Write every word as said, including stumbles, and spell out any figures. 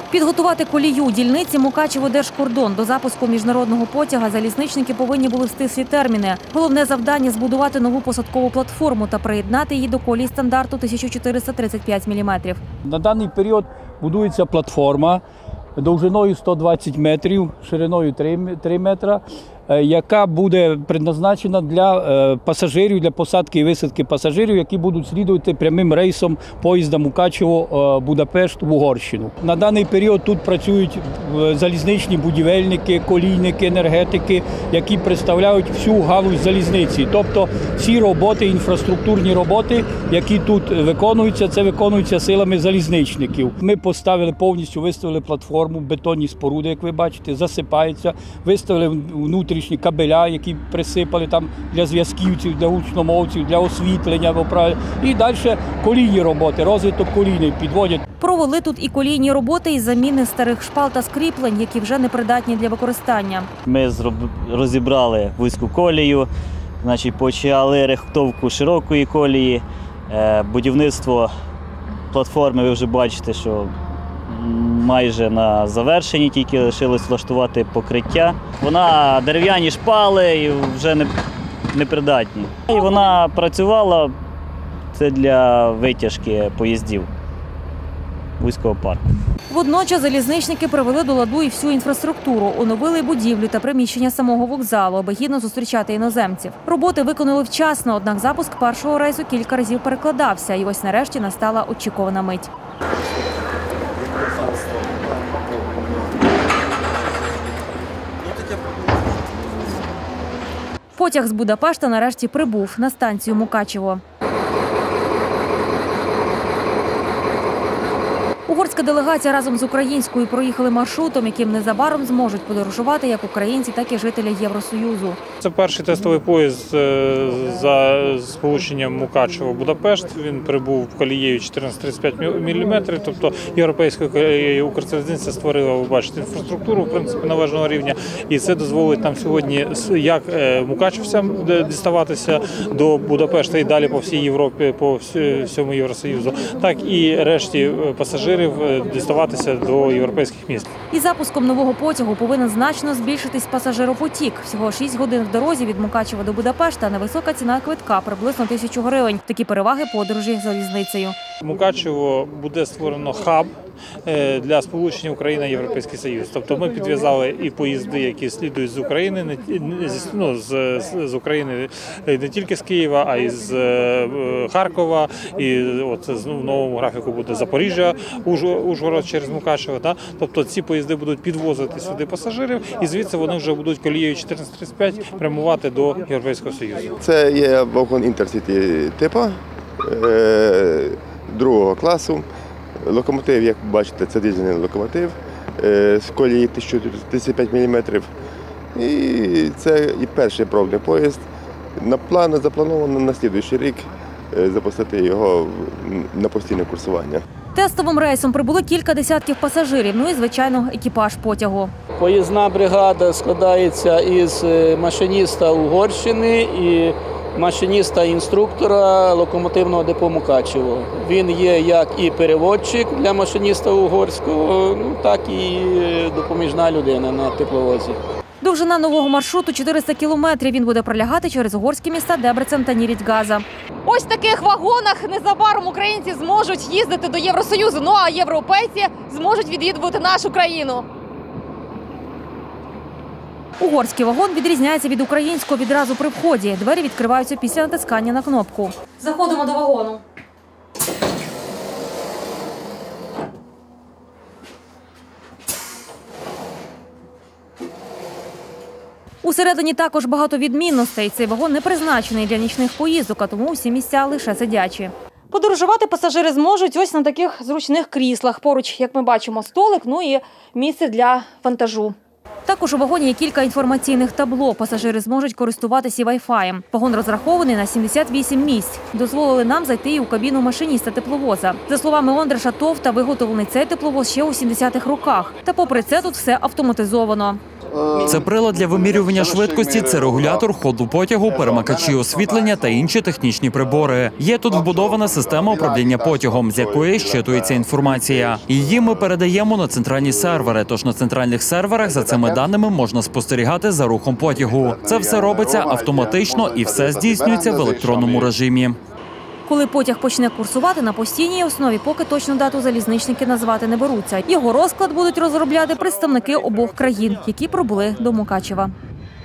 Підготувати колію дільниці Мукачево-Держкордон до запуску міжнародного потяга залізничники повинні були в стислі терміни. Головне завдання – збудувати нову посадкову платформу та приєднати її до колії стандарту тисяча чотириста тридцять п'ять міліметрів. На даний період будується платформа довжиною сто двадцять метрів, шириною три метри, яка буде предназначена для пасажирів, для посадки і висадки пасажирів, які будуть слідувати прямим рейсом поїзда Мукачево-Будапешт в Угорщину. На даний період тут працюють залізничні будівельники, колійники, енергетики, які представляють всю галузь залізниці. Тобто всі роботи, інфраструктурні роботи, які тут виконуються, це виконуються силами залізничників. Ми поставили повністю, виставили платформу, бетонні споруди, як ви бачите, засипаються, виставили внутрішні кабеля, які присипали там для зв'язківців, для гучномовців, для освітлення. І далі колійні роботи, розвиток колійний підводять. Провели тут і колійні роботи із заміни старих шпал та скріплень, які вже не придатні для використання. Ми розібрали вузьку колію, значить, почали рихтовку широкої колії, будівництво платформи, ви вже бачите, що майже на завершенні, тільки лишилось влаштувати покриття. Вона дерев'яні шпали і вже не, непридатні. І вона працювала, це для витяжки поїздів вузького парку. Водночас залізничники привели до ладу і всю інфраструктуру, оновили будівлю та приміщення самого вокзалу, аби гідно зустрічати іноземців. Роботи виконали вчасно, однак запуск першого рейсу кілька разів перекладався. І ось нарешті настала очікувана мить. Потяг з Будапешта нарешті прибув на станцію Мукачево. Угорська делегація разом з українською проїхали маршрутом, яким незабаром зможуть подорожувати як українці, так і жителі Євросоюзу. Це перший тестовий поїзд за сполученням Мукачево-Будапешт. Він прибув в колією чотирнадцять тридцять п'ять міліметрів, тобто європейська Укрзалізниця створила, ви бачите, інфраструктуру, в принципі, належного рівня. І це дозволить нам сьогодні як мукачевцям діставатися до Будапешта і далі по всій Європі, по всьому Євросоюзу, так і решті пасажирів діставатися до європейських міст. Із запуском нового потягу повинен значно збільшитись пасажиропотік. Всього шість годин в дорозі від Мукачева до Будапешта, невисока ціна квитка – приблизно тисячу гривень. Такі переваги подорожі залізницею. В Мукачево буде створено хаб для сполучення України і Європейський Союз. Тобто ми підв'язали і поїзди, які слідують з України, не, ну, з, з України не тільки з Києва, а й з Харкова. І от в новому графіку буде Запоріжжя, Ужгород через Мукачево. Да? Тобто ці поїзди будуть підвозити сюди пасажирів, і звідси вони вже будуть колією чотирнадцять тридцять п'ять прямувати до Європейського Союзу. Це є вагон інтерсіті типу другого класу. Локомотив, як бачите, це дизельний локомотив з колії тисяча тридцять п'ять міліметрів. І це і перший пробний поїзд. На плану заплановано на наступний рік запустити його на постійне курсування. Тестовим рейсом прибули кілька десятків пасажирів, ну і, звичайно, екіпаж потягу. Поїзна бригада складається із машиніста Угорщини і машиніста-інструктора локомотивного депо Мукачево. Він є як і переводчик для машиніста угорського, ну, так і допоміжна людина на тепловозі. Довжина нового маршруту – чотириста кілометрів. Він буде пролягати через угорські міста Дебрецен та Нірідьгаза. Ось в таких вагонах незабаром українці зможуть їздити до Євросоюзу, ну а європейці зможуть відвідувати нашу країну. Угорський вагон відрізняється від українського відразу при вході. Двері відкриваються після натискання на кнопку. Заходимо до вагону. Усередині також багато відмінностей. Цей вагон не призначений для нічних поїздок, а тому усі місця лише сидячі. Подорожувати пасажири зможуть ось на таких зручних кріслах. Поруч, як ми бачимо, столик, ну і місце для вантажу. Також у вагоні є кілька інформаційних табло. Пасажири зможуть користуватися вай-фаєм. Вагон розрахований на сімдесят вісім місць. Дозволили нам зайти і у кабіну машиніста тепловоза. За словами Ондраша Товта, виготовлений цей тепловоз ще у сімдесятих роках. Та попри це тут все автоматизовано. Це прилад для вимірювання швидкості, це регулятор ходу потягу, перемикачі освітлення та інші технічні прибори. Є тут вбудована система управління потягом, з якої щитується інформація. Її ми передаємо на центральні сервери, тож на центральних серверах за цими даними можна спостерігати за рухом потягу. Це все робиться автоматично і все здійснюється в електронному режимі. Коли потяг почне курсувати на постійній основі, поки точну дату залізничники назвати не беруться. Його розклад будуть розробляти представники обох країн, які прибули до Мукачева.